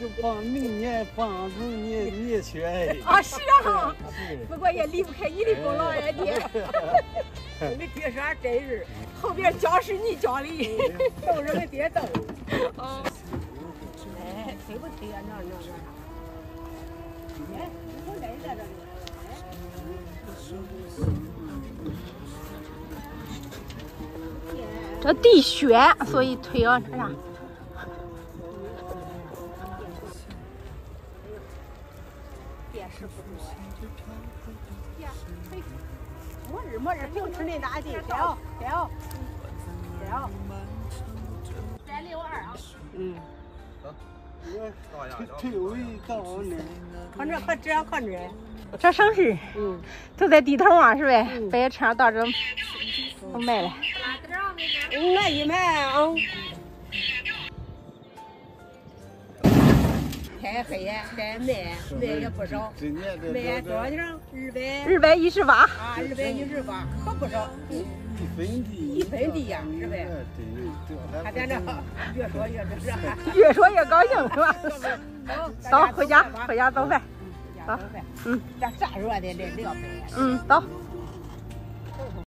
就帮明年帮助你学。 啊，是啊，不过也离不开你的功劳呀，爹。 你爹是俺真人， 后边教是你教的， 都是俺爹逗。 哦。 哎，推不推啊？那。哎，我累在这里。 这地悬，所以推啊这样。电视不多呀。没事，平时那大地挑。362啊。 嗯。 推尾到那。 看这，这样看着。 这省事。都在地头啊，是呗？把车上到这都卖了。 那一买啊。太黑呀，再卖也不少，卖多少钱？218。 啊 ，218，可不少。一分地呀，是呗？还在这越说越这是。 越说越高兴是吧？走，回家早饭。走。 这啥热的这2杯。 走。